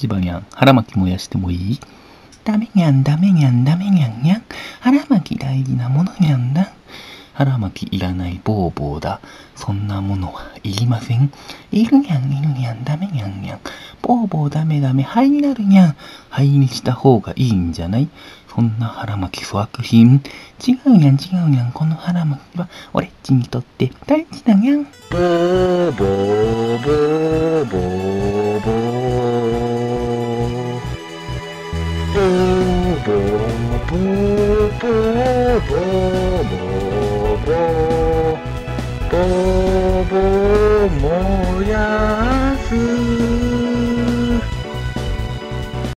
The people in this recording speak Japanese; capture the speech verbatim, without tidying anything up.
ちばにゃん、腹巻き燃やしてもいい？ダメにゃん、ダメにゃん、ダメにゃんにゃん。腹巻き大事なものにゃんだ。腹巻きいらないボーボーだ。そんなものはいりません。いるにゃん、いるにゃん、ダメにゃんにゃん。ボーボーダメダメ、灰になるにゃん。灰にした方がいいんじゃない？そんな腹巻き粗悪品。違うにゃん、違うにゃん。この腹巻きは俺っちにとって大事だにゃん。 ボーボーボーボーボー。ボーボーボーボーボーボーボー。ボーボー燃やす。